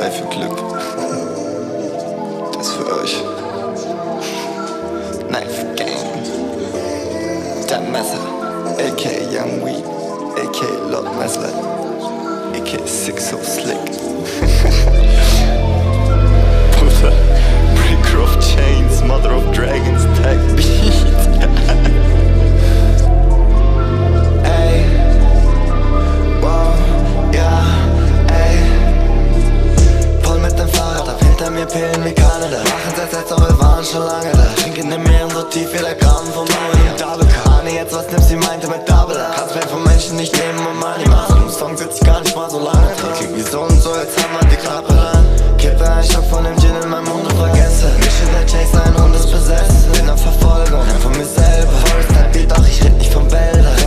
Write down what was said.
3 für Glück. Das für euch. Knife Gang. Dan Messer, a.k.a. Young Weed, a.k.a. Lord Messler, a.k.a. Six So Slick. Bruder, Breaker of Chains, Mother of Dragons, Tag Beat. Ey, wow, ja, ey. Voll mit dem Fahrrad ab, hinter mir Pillen wie Kanada. Machen seit jetzt, aber wir waren schon lange da. Trinken in Meeren so tief wie der Graben vom Mauern. Double K, Ahne jetzt was nimmt, sie meinte mit Double A. Kannst mir von Menschen nicht nehmen und Money machen. Im Song sitz ich gar nicht mal so lange dran. Klingt wie so und so, jetzt haben wir die Klappe ran. Kippe ein Stock von dem Gin in meinem Mund und vergesse. Mische der Chase, ein Hund ist besessen. Bin auf Verfolgung, von mir selber. Forest Type Beat, doch ich red nicht von Wäldern.